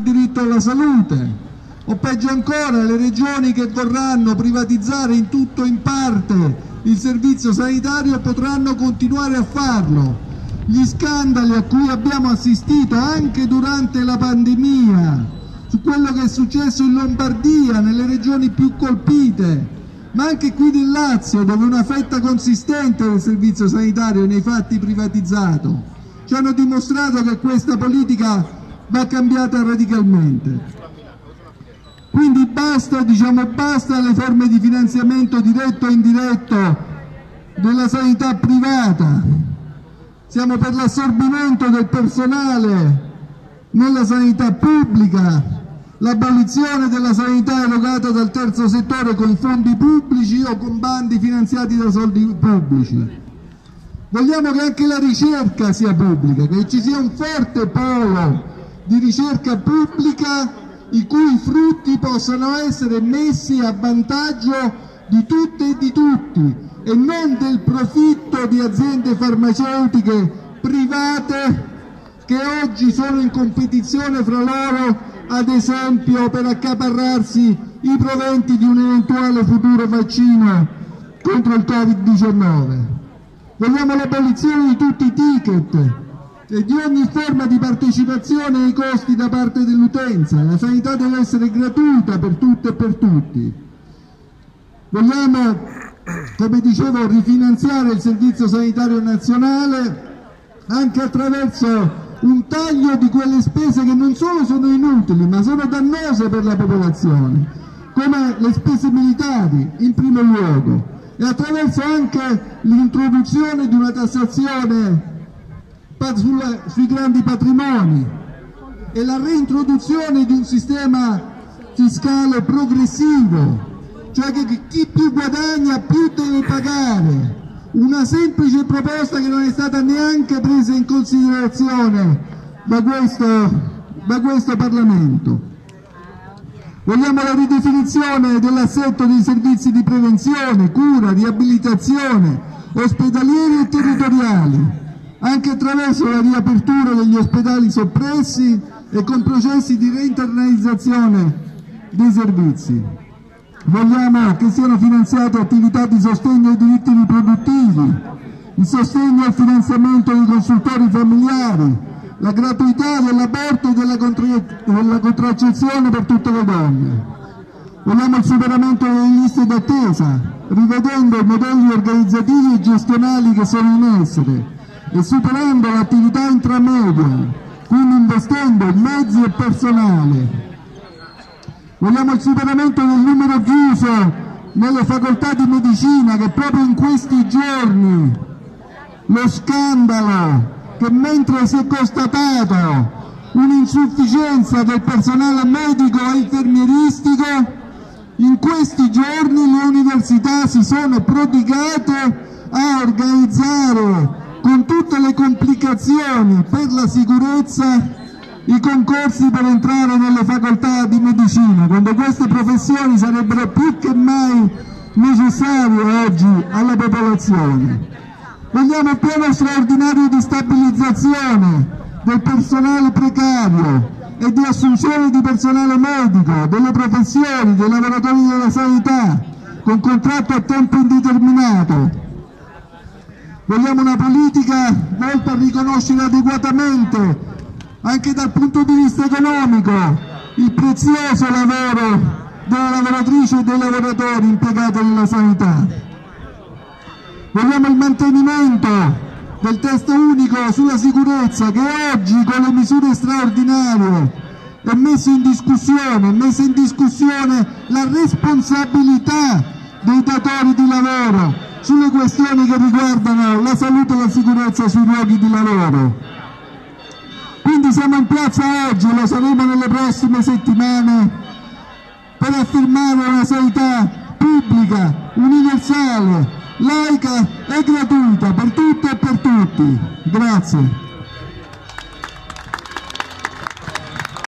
diritto alla salute, o peggio ancora le regioni che vorranno privatizzare in tutto o in parte il servizio sanitario potranno continuare a farlo. Gli scandali a cui abbiamo assistito anche durante la pandemia, su quello che è successo in Lombardia, nelle regioni più colpite, ma anche qui nel Lazio, dove una fetta consistente del servizio sanitario nei fatti privatizzato, ci hanno dimostrato che questa politica va cambiata radicalmente. Quindi basta, basta alle forme di finanziamento diretto e indiretto della sanità privata. Siamo per l'assorbimento del personale nella sanità pubblica, l'abolizione della sanità erogata dal terzo settore con fondi pubblici o con bandi finanziati da soldi pubblici. Vogliamo che anche la ricerca sia pubblica, che ci sia un forte polo di ricerca pubblica i cui frutti possano essere messi a vantaggio di tutte e di tutti e non del profitto di aziende farmaceutiche private che oggi sono in competizione fra loro, ad esempio per accaparrarsi i proventi di un eventuale futuro vaccino contro il Covid-19. Vogliamo l'abolizione di tutti i ticket e di ogni forma di partecipazione ai costi da parte dell'utenza. La sanità deve essere gratuita per tutte e per tutti. Vogliamo, come dicevo, rifinanziare il Servizio Sanitario Nazionale anche attraverso un taglio di quelle spese che non solo sono inutili ma sono dannose per la popolazione, come le spese militari in primo luogo, e attraverso anche l'introduzione di una tassazione sui grandi patrimoni e la reintroduzione di un sistema fiscale progressivo, cioè che chi più guadagna più deve pagare. Una semplice proposta che non è stata neanche presa in considerazione da questo Parlamento. Vogliamo la ridefinizione dell'assetto dei servizi di prevenzione, cura, riabilitazione, ospedalieri e territoriali, anche attraverso la riapertura degli ospedali soppressi e con processi di reinternalizzazione dei servizi. Vogliamo che siano finanziate attività di sostegno ai diritti riproduttivi, il sostegno al finanziamento dei consultori familiari, la gratuità dell'aborto e della contraccezione per tutte le donne. Vogliamo il superamento delle liste d'attesa, rivedendo i modelli organizzativi e gestionali che sono in essere e superando l'attività intramedia, quindi investendo in mezzi e personale. Vogliamo il superamento del numero chiuso nelle facoltà di medicina, che proprio in questi giorni lo scandalo che mentre si è constatato un'insufficienza del personale medico e infermieristico, in questi giorni le università si sono prodigate a organizzare con tutte le complicazioni per la sicurezza i concorsi per entrare nelle facoltà di medicina, quando queste professioni sarebbero più che mai necessarie oggi alla popolazione. Vogliamo un piano straordinario di stabilizzazione del personale precario e di assunzione di personale medico, delle professioni, dei lavoratori della sanità, con contratto a tempo indeterminato. Vogliamo una politica volta a riconoscere adeguatamente, anche dal punto di vista economico, il prezioso lavoro delle lavoratrici e dei lavoratori impiegati nella sanità. Vogliamo il mantenimento del testo unico sulla sicurezza, che oggi con le misure straordinarie è messa in discussione la responsabilità dei datori di lavoro sulle questioni che riguardano la salute e la sicurezza sui luoghi di lavoro. Quindi siamo in piazza oggi, lo saremo nelle prossime settimane, per affermare una sanità pubblica, universale, laica e gratuita per tutte e per tutti. Grazie.